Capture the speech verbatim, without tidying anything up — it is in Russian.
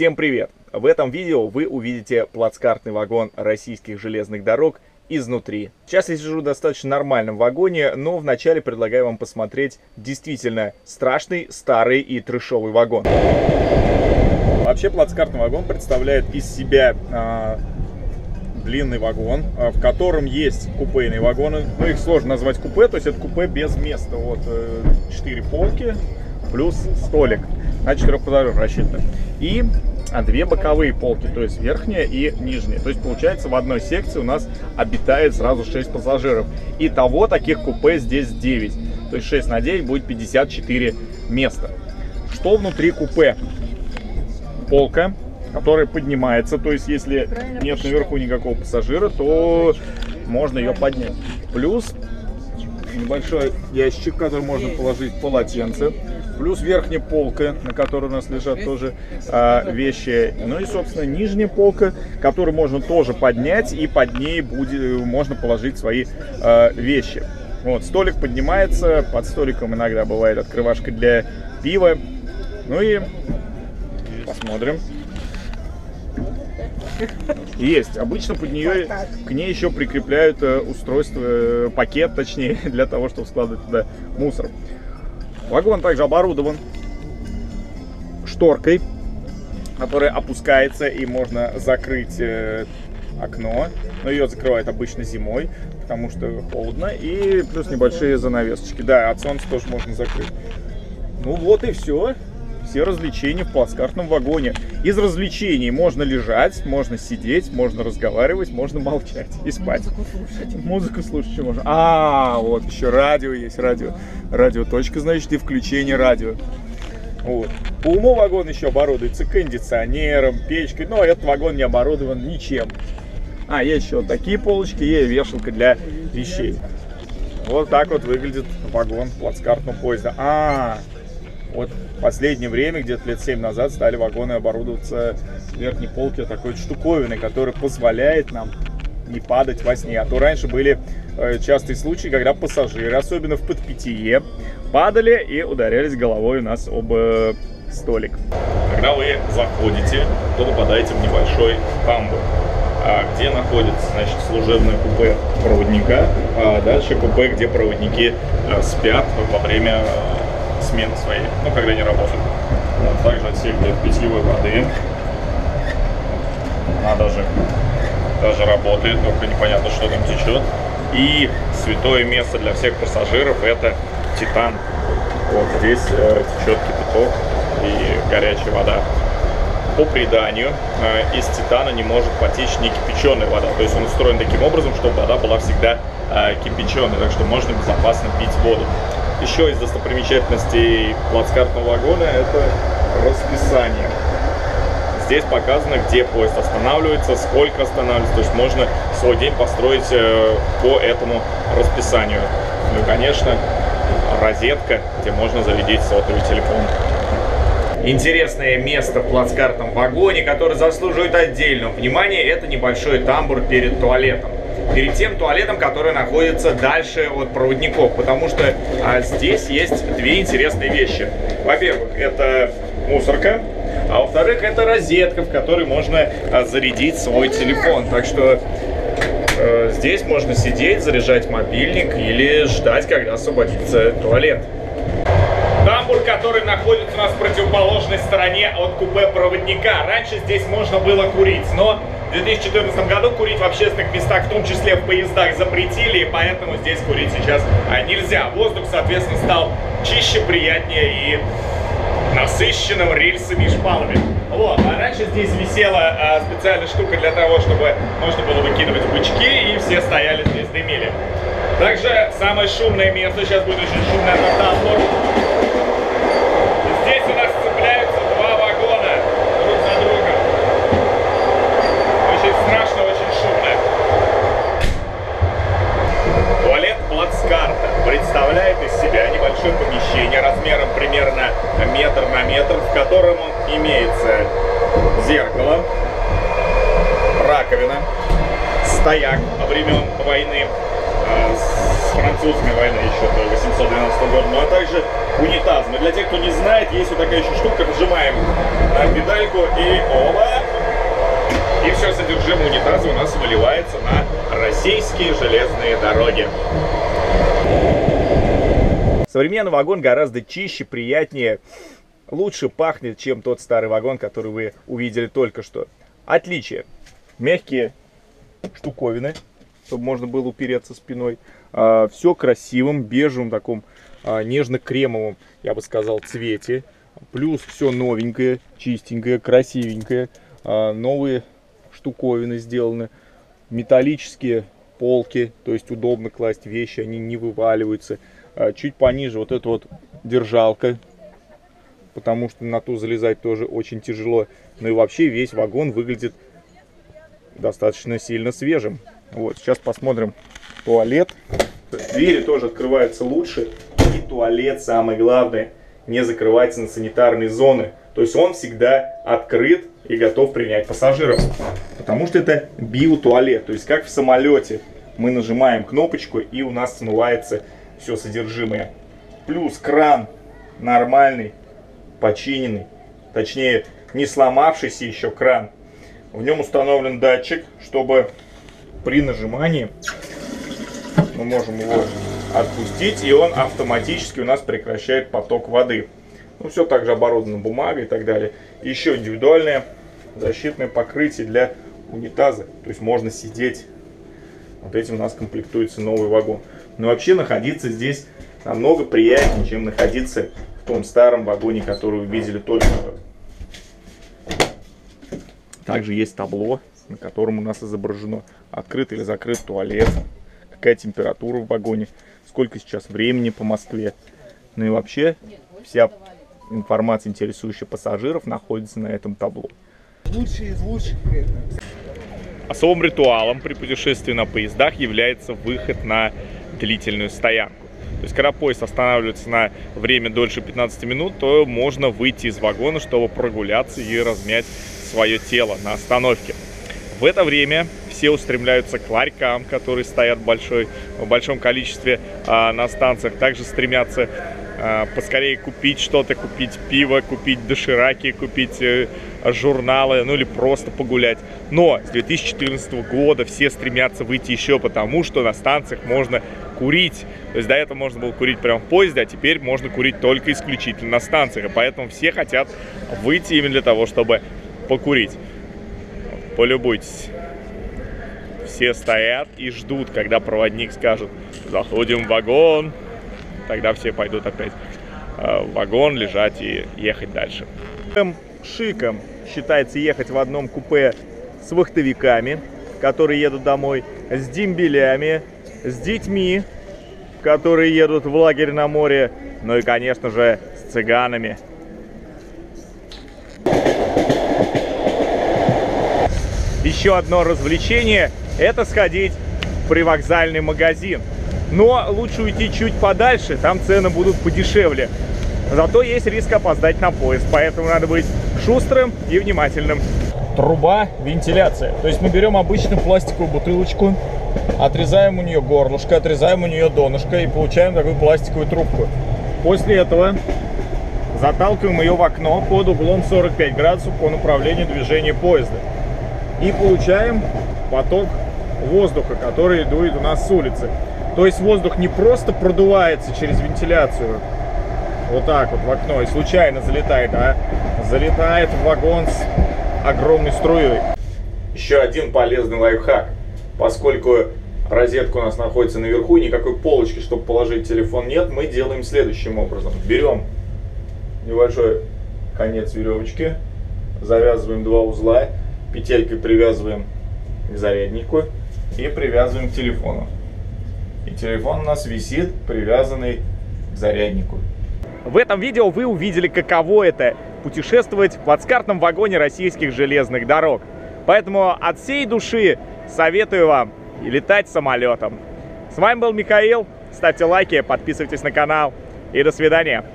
Всем привет! В этом видео вы увидите плацкартный вагон российских железных дорог изнутри. Сейчас я сижу в достаточно нормальном вагоне, но вначале предлагаю вам посмотреть действительно страшный, старый и трэшовый вагон. Вообще плацкартный вагон представляет из себя а, длинный вагон, а, в котором есть купейные вагоны. Ну, их сложно назвать купе, то есть это купе без места. Вот четыре полки плюс столик на четырех пассажиров рассчитано. И а две боковые полки, то есть верхняя и нижняя. То есть получается в одной секции у нас обитает сразу шесть пассажиров. Итого таких купе здесь девять. То есть шесть на девять будет пятьдесят четыре места. Что внутри купе? Полка, которая поднимается. То есть если нет наверху никакого пассажира, то можно ее поднять. Плюс небольшой ящик, в который можно положить полотенце. Плюс верхняя полка, на которой у нас лежат тоже а, вещи. Ну и, собственно, нижняя полка, которую можно тоже поднять, и под ней будет, можно положить свои а, вещи. Вот, столик поднимается, под столиком иногда бывает открывашка для пива. Ну и посмотрим. Есть. Обычно под нее, к ней еще прикрепляют устройство, пакет, точнее, для того, чтобы складывать туда мусор. Вагон также оборудован шторкой, которая опускается, и можно закрыть э, окно. Но ее закрывают обычно зимой, потому что холодно. И плюс небольшие занавесочки. Да, от солнца тоже можно закрыть. Ну вот и все. Все развлечения в плацкартном вагоне. Из развлечений можно лежать, можно сидеть, можно разговаривать, можно молчать и спать. Музыку слушать. Музыку слушать можно. А, вот еще радио есть, радио. Радиоточка, значит, и включение радио. Вот. По уму вагон еще оборудуется кондиционером, печкой, но этот вагон не оборудован ничем. А, есть еще вот такие полочки, есть вешалка для вещей. Вот так вот выглядит вагон плацкартного поезда. А, вот в последнее время, где-то лет семь назад, стали вагоны оборудоваться верхней полки такой штуковиной, которая позволяет нам не падать во сне. А то раньше были э, частые случаи, когда пассажиры, особенно в подпитие, падали и ударялись головой у нас об э, столик. Когда вы заходите, то попадаете в небольшой тамбур, где находится, значит, служебное купе проводника, а дальше купе, где проводники э, спят во время э, смены своей, ну, когда не работают. Вот, также отсек для питьевой воды. Она даже, даже работает, только непонятно, что там течет. И святое место для всех пассажиров — это Титан. Вот здесь э, течет кипяток и горячая вода. По преданию, э, из Титана не может потечь не кипяченая вода. То есть он устроен таким образом, чтобы вода была всегда э, кипяченой, так что можно безопасно пить воду. Еще из достопримечательностей плацкартного вагона — это расписание. Здесь показано, где поезд останавливается, сколько останавливается. То есть можно свой день построить э, по этому расписанию. Ну и, конечно, розетка, где можно зарядить сотовый телефон. Интересное место в плацкартном вагоне, которое заслуживает отдельного внимания, это небольшой тамбур перед туалетом. Перед тем туалетом, который находится дальше от проводников, потому что а, здесь есть две интересные вещи. Во-первых, это мусорка, а во-вторых, это розетка, в которой можно а, зарядить свой телефон. Так что э, здесь можно сидеть, заряжать мобильник или ждать, когда освободится туалет. Тамбур, который находится у нас в противоположной стороне от купе проводника. Раньше здесь можно было курить, но в две тысячи четырнадцатом году курить в общественных местах, в том числе в поездах, запретили, и поэтому здесь курить сейчас а, нельзя. Воздух, соответственно, стал чище, приятнее и насыщенным рельсами и шпалами. Вот. А раньше здесь висела а, специальная штука для того, чтобы можно было выкидывать бычки, и все стояли здесь, дымили. Также самое шумное место, сейчас будет очень шумный тамбур. Здесь у нас цепляются два вагона друг за другом. Очень страшно, очень шумно. Туалет плацкарта представляет из себя небольшое помещение размером примерно метр на метр, в котором имеется зеркало, раковина, стояк времен войны, с французами войны еще до восемьсот двенадцатого года, ну а также унитазом. И для тех, кто не знает, есть вот такая еще штука, нажимаем на педальку и оба, и все содержимое унитаза у нас выливается на российские железные дороги. Современный вагон гораздо чище, приятнее, лучше пахнет, чем тот старый вагон, который вы увидели только что. Отличие. Мягкие штуковины, чтобы можно было упереться спиной. А, все красивым, бежевым, таком а, нежно-кремовом, я бы сказал, цвете. Плюс все новенькое, чистенькое, красивенькое. А, новые штуковины сделаны. Металлические полки, то есть удобно класть вещи, они не вываливаются. А, чуть пониже вот эта вот держалка, потому что на ту залезать тоже очень тяжело. Ну и вообще весь вагон выглядит достаточно сильно свежим. Вот, сейчас посмотрим туалет. Двери тоже открываются лучше. И туалет, самое главное, не закрывается на санитарные зоны. То есть он всегда открыт и готов принять пассажиров. Потому что это биотуалет. То есть как в самолете. Мы нажимаем кнопочку и у нас смывается все содержимое. Плюс кран нормальный, починенный. Точнее, не сломавшийся еще кран. В нем установлен датчик, чтобы при нажимании мы можем его отпустить, и он автоматически у нас прекращает поток воды. Ну, все также оборудовано бумагой и так далее. Еще индивидуальное защитное покрытие для унитаза. То есть можно сидеть. Вот этим у нас комплектуется новый вагон. Но вообще находиться здесь намного приятнее, чем находиться в том старом вагоне, который вы видели только что. Также есть табло, на котором у нас изображено открыт или закрыт туалет, какая температура в вагоне, сколько сейчас времени по Москве. Ну и вообще вся информация, интересующая пассажиров, находится на этом табло. Лучший из лучших. Особым ритуалом при путешествии на поездах является выход на длительную стоянку. То есть, когда поезд останавливается на время дольше пятнадцати минут, то можно выйти из вагона, чтобы прогуляться и размять свое тело на остановке. В это время все устремляются к ларькам, которые стоят в, большой, в большом количестве а, на станциях. Также стремятся а, поскорее купить что-то, купить пиво, купить дошираки, купить э, журналы, ну или просто погулять. Но с две тысячи четырнадцатого года все стремятся выйти еще потому, что на станциях можно курить. То есть до этого можно было курить прямо в поезде, а теперь можно курить только исключительно на станциях. И поэтому все хотят выйти именно для того, чтобы покурить. Полюбуйтесь. Все стоят и ждут, когда проводник скажет: заходим в вагон. Тогда все пойдут опять в вагон, лежать и ехать дальше. Шиком считается ехать в одном купе с вахтовиками, которые едут домой, с дембелями, с детьми, которые едут в лагерь на море, ну и, конечно же, с цыганами. Еще одно развлечение – это сходить в привокзальный магазин. Но лучше уйти чуть подальше, там цены будут подешевле. Зато есть риск опоздать на поезд, поэтому надо быть шустрым и внимательным. Труба вентиляция. То есть мы берем обычную пластиковую бутылочку, отрезаем у нее горлышко, отрезаем у нее донышко и получаем такую пластиковую трубку. После этого заталкиваем ее в окно под углом сорок пять градусов по направлению движения поезда. И получаем поток воздуха, который дует у нас с улицы. То есть воздух не просто продувается через вентиляцию, вот так вот в окно, и случайно залетает, а залетает в вагон с огромной струей. Еще один полезный лайфхак. Поскольку розетка у нас находится наверху, никакой полочки, чтобы положить телефон, нет, мы делаем следующим образом. Берем небольшой конец веревочки, завязываем два узла, петелькой привязываем к заряднику и привязываем к телефону. И телефон у нас висит, привязанный к заряднику. В этом видео вы увидели, каково это путешествовать в плацкартном вагоне российских железных дорог. Поэтому от всей души советую вам и летать самолетом. С вами был Михаил. Ставьте лайки, подписывайтесь на канал и до свидания.